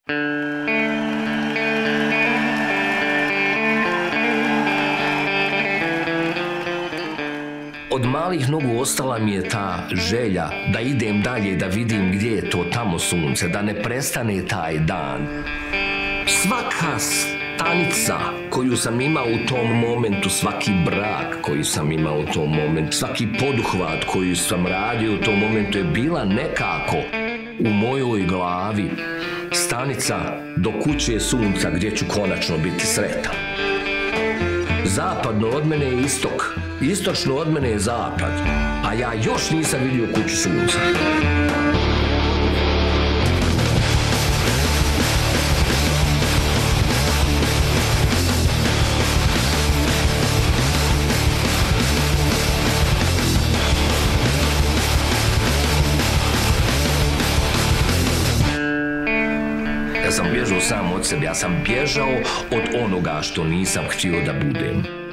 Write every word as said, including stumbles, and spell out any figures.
Od malih nogu ostala mi je ta želja da idem dalje, da vidim gdje je to tamo sunce, da ne prestane taj dan. Svaka stanica koju sam imao u tom momentu, svaki brak koji sam imao u tom momentu, svaki poduhvat koji sam radio u tom momentu je bila nekako u mojoj glavi stanica do kuće sunca gdje ću konačno biti sretan. Zapadno od mene je istok, istočno od mene je zapad, a ja još nisam vidio kuću sunca. Ja sam bježao sam od sebe, ja sam bježao od onoga što nisam htio da budem.